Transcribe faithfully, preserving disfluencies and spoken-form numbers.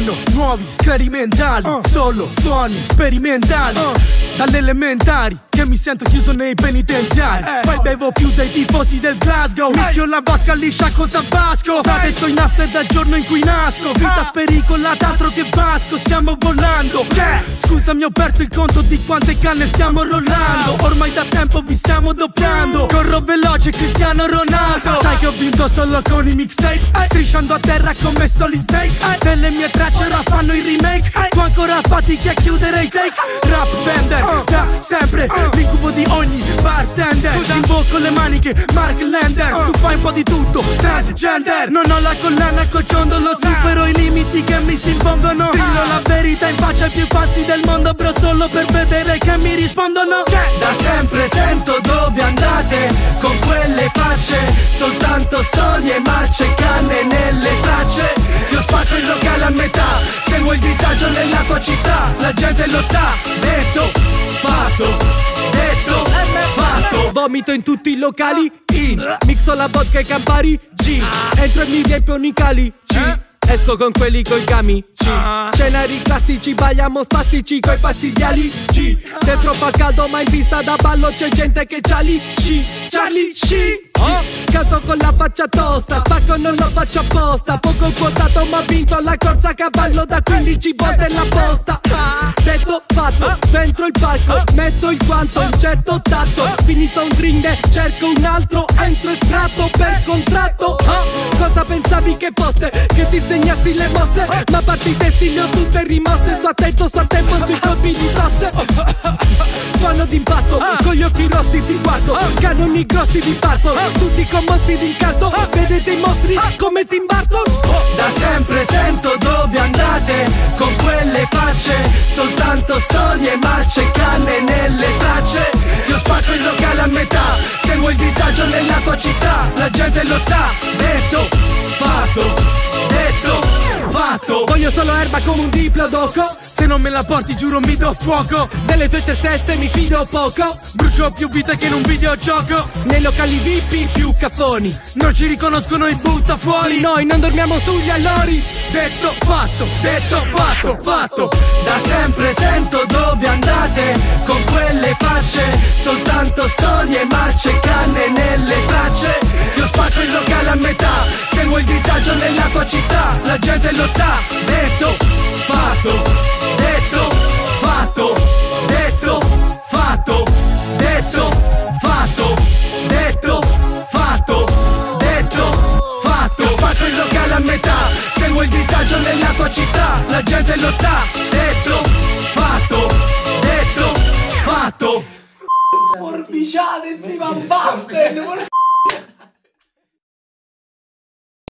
Sono nuovi, sperimentali, uh. solo suoni sperimentali, uh. dalle elementari che mi sento chiuso nei penitenziari. eh. Poi bevo più dei tifosi del Glasgow, mischio la vodka liscia con tabasco. Frate, sto in after dal giorno in cui nasco, vita spericolata, altro che Vasco. Stiamo volando, yeah. Scusami, ho perso il conto di quante canne stiamo rollando. Ormai da tempo vi stiamo doppiando, corro veloce Cristiano Ronaldo. Sai che ho vinto solo con i mixtape, strisciando a terra come Solid Snake. Delle mie tracce ora fanno i remake, tu ancora fatichi a chiudere i take. Rap bender, da sempre, l'incubo di ogni bartender. Invoco le maniche, Mark Lander. Tu fai un po' di tutto, transgender. Non ho la collana col ciondolo, supero i limiti che mi si impongono. Dillo la verità in faccia ai più falsi del mondo, bro, solo per vedere che mi rispondono. Da sempre sento dove andate con quelle facce, soltanto storie, marce, canne nelle tracce. Io spacco il locale a metà, se vuoi il disagio nella tua città, la gente lo sa. Detto, fatto, detto, fatto. Vomito in tutti i locali, in mixo la vodka e Campari, G. Entro e mi riempio i cali, C. Esco con quelli coi gami, C. Scenari classici, balliamo spastici coi pastigliali, G. Dentro fa caldo ma in pista da ballo c'è gente che Charlie, C. Charlie, C. Canto con la faccia tosta, spacco non lo faccio apposta. Poco quotato ma vinto la corsa a cavallo da quindici volte la posta. Detto, fatto, dentro il palco, metto il guanto, incetto tatto. Finito un ring, cerco un altro, entro e scatto per contratto. Cosa pensavi che fosse? Che ti insegnassi le mosse? Ma a parte i testi le ho tutte rimosse. Sto attento, sto a tempo sui colpi di tosse. Suono d'impatto, con gli occhi rossi di guardo, canoni grossi di parco, tutti commossi d'incanto. Vedete i mostri come Tim Burton? Da sempre sento dove andate con quelle facce, soltanto storie, marce, canne nelle tracce. Io spacco il locale a metà, se vuoi il disagio nella tua città, la gente lo sa. Detto, fatto, detto, fatto. Voglio solo erba come un diplodocco, se non me la porti giuro mi do fuoco. delle tue certezze mi fido poco, brucio più vite che in un videogioco. nei locali V I P più caffoni, non ci riconoscono i butta fuori. noi non dormiamo sugli allori. Detto, fatto, detto, fatto, fatto. Da sempre sento dove andate con quelle facce, soltanto storie, marce, canne nelle tracce. Io spacco il locale a metà, se vuoi il disagio nella tua città, la gente lo sa. Detto,